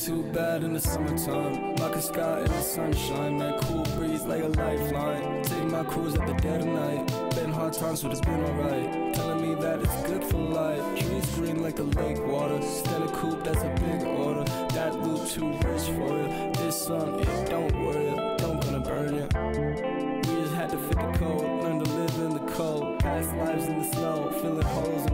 too bad in the summertime. Like a sky in the sunshine, that cool breeze like a lifeline. Take my cruise at the dead of night. Been hard times, but it's been alright. Telling me that it's good for life. Trees green like the lake water. Steady coupe, that's a big order. That loop too rich for you. This song, it don't worry, don't gonna burn you. We just had to fit the code, learn to live in the cold. Past lives in the snow, filling holes in